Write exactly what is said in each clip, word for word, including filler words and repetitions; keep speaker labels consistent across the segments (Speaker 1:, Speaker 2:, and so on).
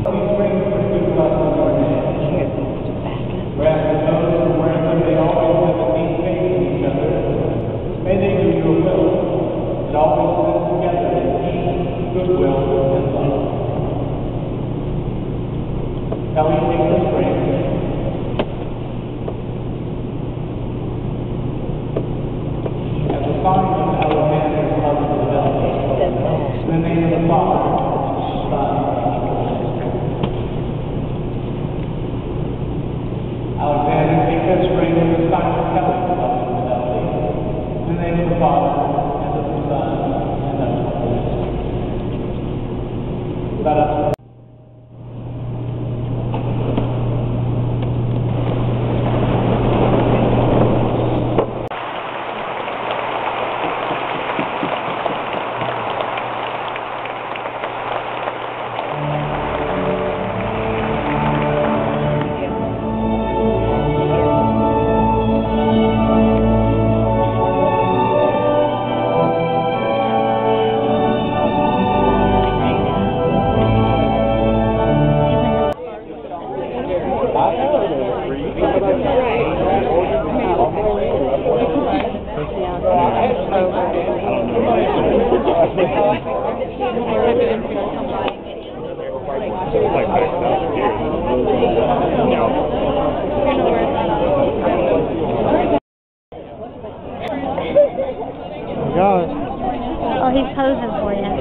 Speaker 1: Oh, he's posing for you.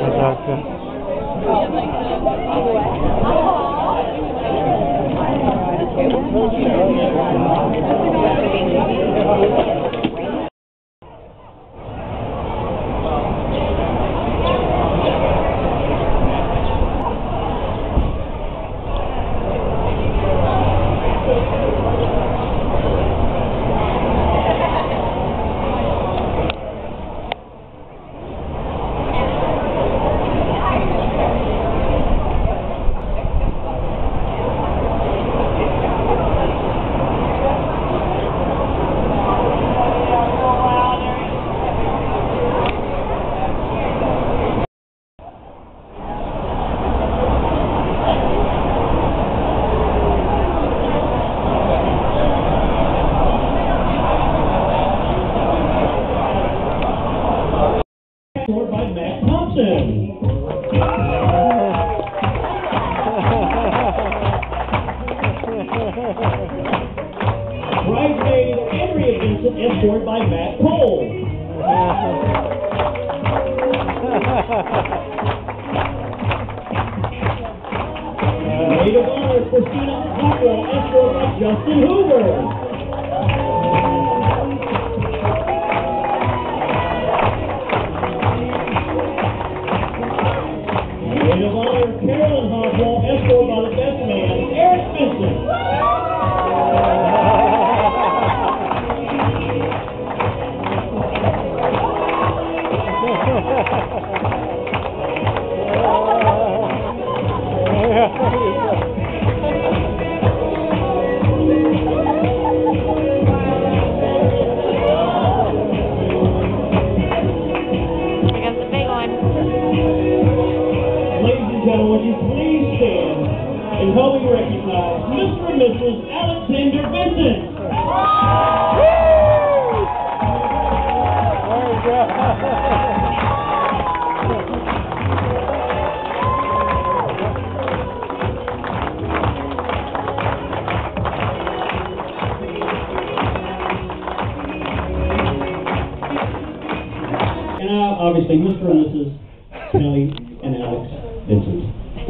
Speaker 2: By Matt Thompson. Bridesmaid Andrea Vincent, escorted by Matt Cole. Maid of Honor Christina Cockrell, escorted by Justin Hoover. Maid of Honor Carolyn Hoswell, escorted by the best man, Eric Vincent. Would you please stand and help me recognize Mister and Missus Alexander Vincent? And now, obviously, Mister and Missus Kelly and Alex Vincent.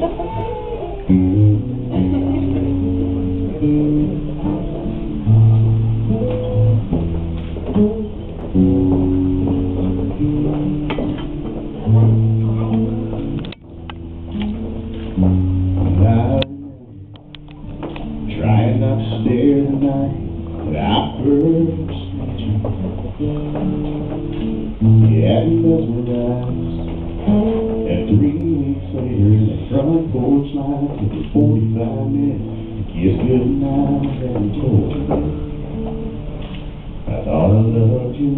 Speaker 2: Trying not to stare the night that I first met you. You hadn't mesmerized. And three weeks later, that front porch line took us forty-five minutes to kiss goodnight and told you I thought I loved you.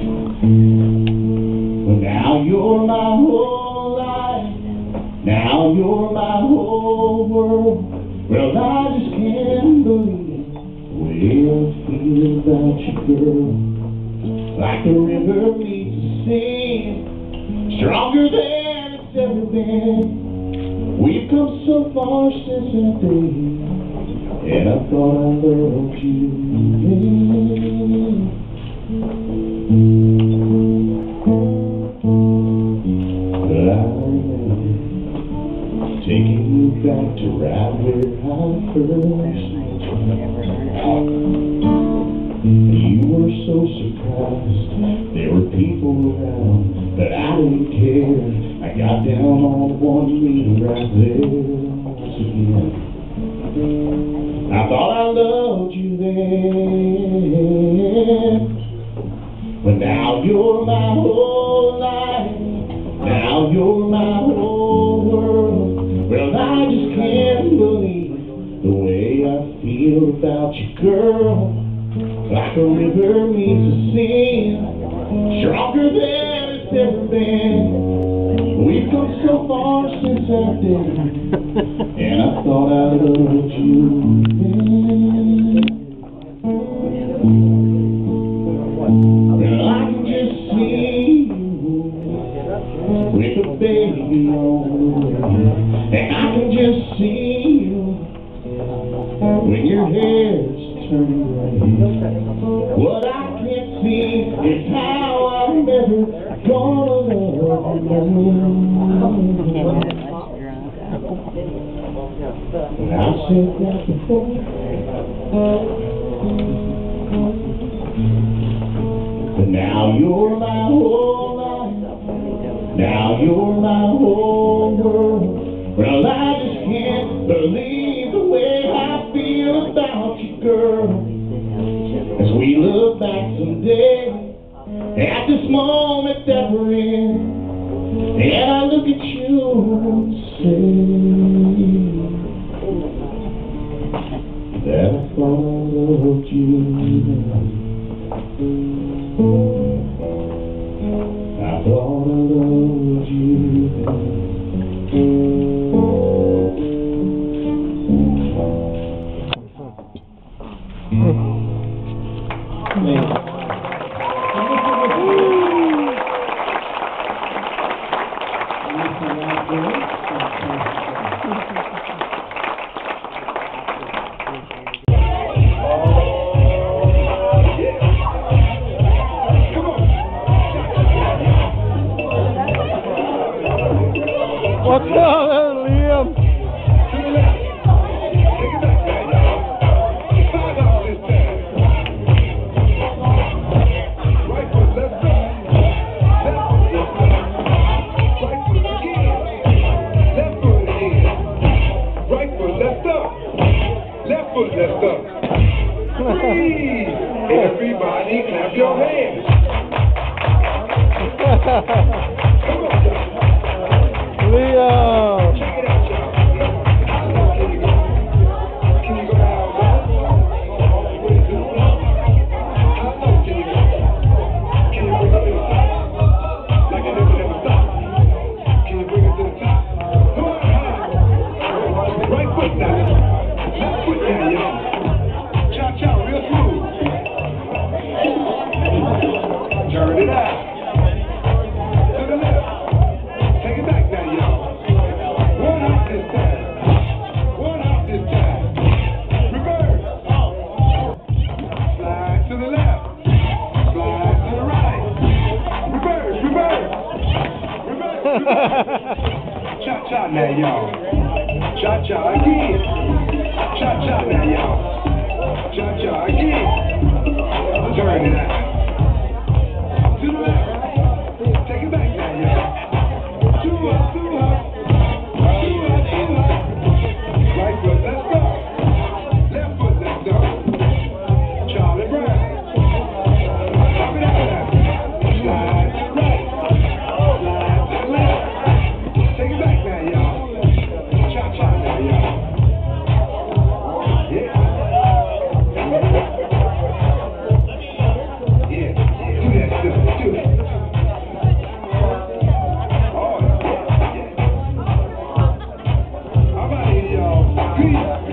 Speaker 2: But now you're my whole life. Now now you're my whole world. Well, I just can't believe the way I feel about you, girl. Like the river meets the sea, stronger than it's ever been. We've come so far since that day, and I thought I loved you then. But I remember taking you back to right where I first met you. You were so surprised, there were people around, but I didn't care. I got down on one knee right there once again. I thought I loved you then, but now you're my whole life, now you're my whole world. Well, I just can't believe the way I feel about you, girl. Like a river meets the sea, stronger than it's ever been. We've come so far since that day, and I thought I loved you then. Well, I can just see you with a baby on the way, and I can just see you when your hair's turning gray. What I can't see is how I'm never gonna love you. I said that before, but now you're my whole life, now you're my whole world. Well, I just can't believe the way I feel about you, girl. As we look back someday at this moment that we're in, and I look at you and say that I thought I loved you. I thought I loved you.
Speaker 3: What's up, Liam?
Speaker 4: Everybody clap your hands. Come on,
Speaker 3: Leo.
Speaker 4: check it out, y'all. Can you go? Can you go down? All the way to the top. How low can you go? Can you bring it to the top? Like it never, never stop. Can you bring it to the top? Come on, high. Right foot down. Left foot down, y'all. Cha-cha, real smooth. Turn it out. To the left. Take it back now, y'all. One out this time. One out this time. Reverse. Slide to the left. Slide to the right. Reverse, reverse. Reverse, reverse. Cha-cha now, y'all. Cha-cha again. Cha-cha now, y'all. Cha-cha again. Turn it out. To the left. Take it back now, y'all. Two up, two up. Two up, two up. Right foot, let's go. Left foot, let's go. Charlie Brown. Pop it out now. Slide to the right. Slide to the left. Take it back now, y'all. Cha-cha now, y'all. Yeah. Peace.